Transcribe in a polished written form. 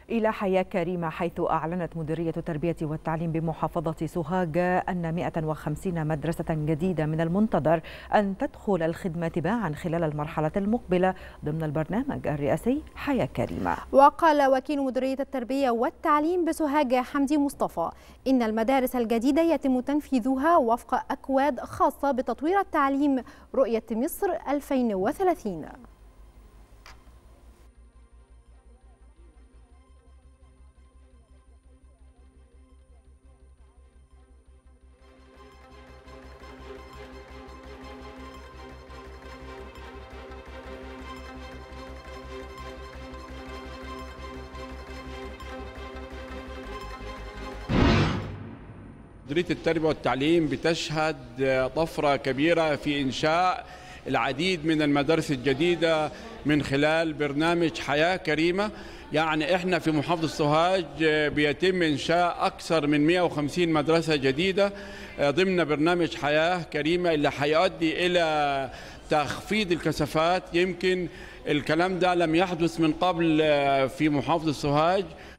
إلى حياة كريمة، حيث أعلنت مديرية التربية والتعليم بمحافظة سوهاج أن 150 مدرسة جديدة من المنتظر أن تدخل الخدمة تباعا خلال المرحلة المقبلة ضمن البرنامج الرئاسي حياة كريمة. وقال وكيل مديرية التربية والتعليم بسوهاج حمدي مصطفى إن المدارس الجديدة يتم تنفيذها وفق أكواد خاصة بتطوير التعليم رؤية مصر 2030. مديرية التربية والتعليم بتشهد طفرة كبيرة في إنشاء العديد من المدارس الجديدة من خلال برنامج حياة كريمة. يعني إحنا في محافظة سوهاج بيتم إنشاء أكثر من 150 مدرسة جديدة ضمن برنامج حياة كريمة اللي هيؤدي إلى تخفيض الكثافات. يمكن الكلام ده لم يحدث من قبل في محافظة سوهاج.